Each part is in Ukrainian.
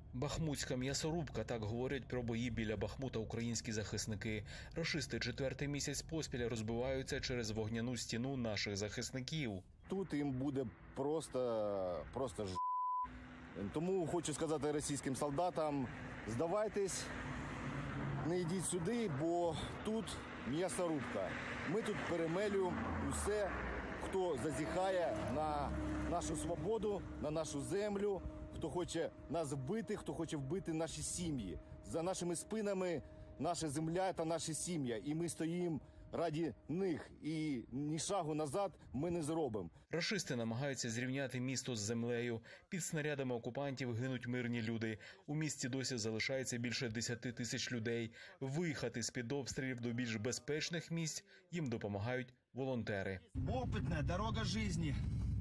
Бахмутська м'ясорубка – так говорять про бої біля Бахмута українські захисники. Рашисти четвертий місяць поспіль розбиваються через вогняну стіну наших захисників. Тут їм буде просто ж. Тому хочу сказати російським солдатам: здавайтесь, не йдіть сюди, бо тут м'ясорубка. Ми тут перемелюємо усе, хто зазіхає на нашу свободу, на нашу землю, хто хоче нас вбити, хто хоче вбити наші сім'ї. За нашими спинами наша земля та наші сім'ї. І ми стоїмо раді них. І ні шагу назад ми не зробимо. Рашисти намагаються зрівняти місто з землею. Під снарядами окупантів гинуть мирні люди. У місті досі залишається більше 10 тисяч людей. Виїхати з-під обстрілів до більш безпечних місць їм допомагають волонтери. Опытная дорога жизни.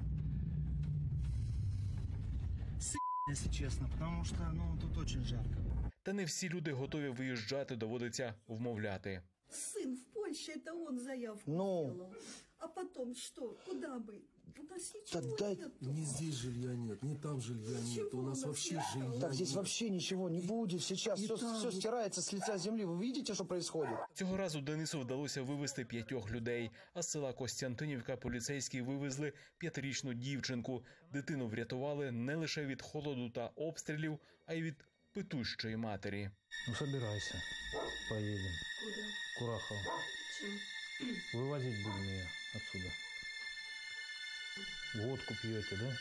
Если честно, потому что, тут очень жарко. Та не всі люди готові виїжджати, доводиться вмовляти. Сын в Польше, это он заявку сделал. А потом что? Куда бы? У нас ничего нет. Ни здесь жилья нет, ни там жилья нет. У нас вообще жилья Так здесь вообще ничего не будет. Сейчас все стирается с лица земли. Вы видите, что происходит? Цього разу Денису вдалося вивезти 5 людей. А з села Костянтинівка поліцейські вивезли 5-річну дівчинку. Дитину врятували не лише від холоду та обстрілів, а й від питущої матері. Собирайся, поедем. Куда? Курахово. Чем? Вывозить будем ее отсюда. Водку пьете, да?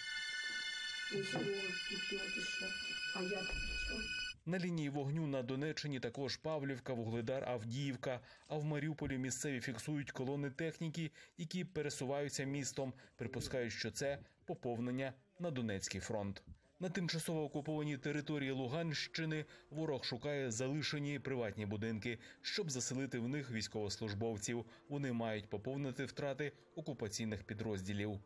Ничего не пьет еще. А я что? На лінії вогню на Донеччині також Павлівка, Вугледар, Авдіївка. А в Маріуполі місцеві фіксують колони техніки, які пересуваються містом. Припускають, що це поповнення на Донецький фронт. На тимчасово окупованій території Луганщини ворог шукає залишені приватні будинки, щоб заселити в них військовослужбовців. Вони мають поповнити втрати окупаційних підрозділів.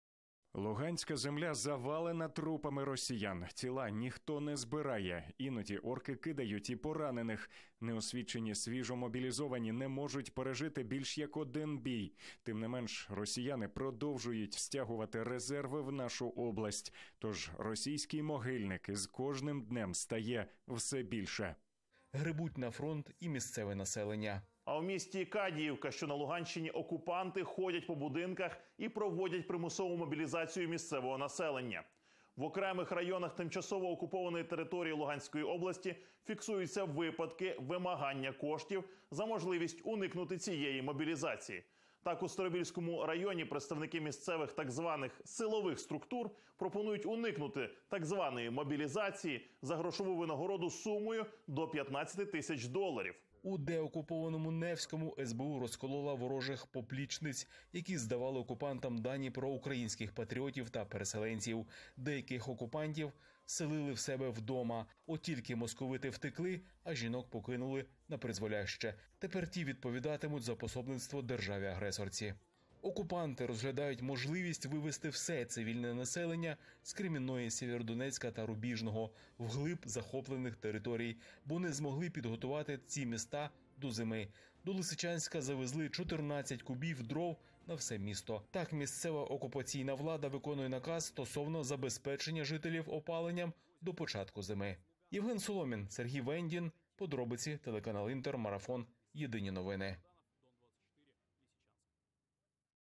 Луганська земля завалена трупами росіян. Тіла ніхто не збирає. Іноді орки кидають і поранених. Неосвідчені свіжомобілізовані не можуть пережити більш як один бій. Тим не менш, росіяни продовжують стягувати резерви в нашу область. Тож російський могильник із кожним днем стає все більше. Грибуть на фронт і місцеве населення. А в місті Кадіївка, що на Луганщині, окупанти ходять по будинках і проводять примусову мобілізацію місцевого населення. В окремих районах тимчасово окупованої території Луганської області фіксуються випадки вимагання коштів за можливість уникнути цієї мобілізації. Так, у Старобільському районі представники місцевих так званих силових структур пропонують уникнути так званої мобілізації за грошову винагороду сумою до 15 тисяч доларів. У деокупованому Невському СБУ розколола ворожих поплічниць, які здавали окупантам дані про українських патріотів та переселенців. Деяких окупантів селили в себе вдома. От тільки московити втекли, а жінок покинули на призволяще. Тепер ті відповідатимуть за пособництво державі-агресорці. Окупанти розглядають можливість вивести все цивільне населення з Кремінної, Сєвєродонецька та Рубіжного вглиб захоплених територій, бо не змогли підготувати ці міста до зими. До Лисичанська завезли 14 кубів дров на все місто. Так місцева окупаційна влада виконує наказ стосовно забезпечення жителів опаленням до початку зими. Євген Соломін, Сергій Вендін, подробиці, телеканал Інтер, Марафон, Єдині новини.